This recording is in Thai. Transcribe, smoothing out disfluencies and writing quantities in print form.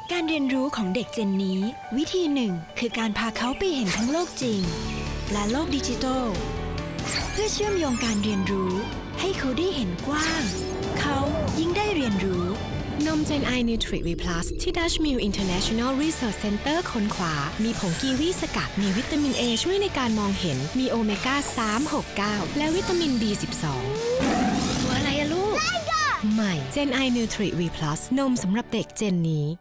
การเรียนรู้ของเด็กเจนนี้วิธีหนึ่งคือการพาเขาไปเห็นทั้งโลกจริงและโลกดิจิทัลเพื่อเชื่อมโยงการเรียนรู้ให้เขาได้เห็นกว้างเขายิ่งได้เรียนรู้นม Gen I Nutri V Plus ที่ Dutch Mill International Research Center ค้นคว้ามีผงกีวีสกัดมีวิตามิน A ช่วยในการมองเห็นมีโอเมก้า 369 และวิตามิน B12 ตัวอะไรอะลูกใหม่ Gen I Nutri V Plus นมสำหรับเด็กเจนนี้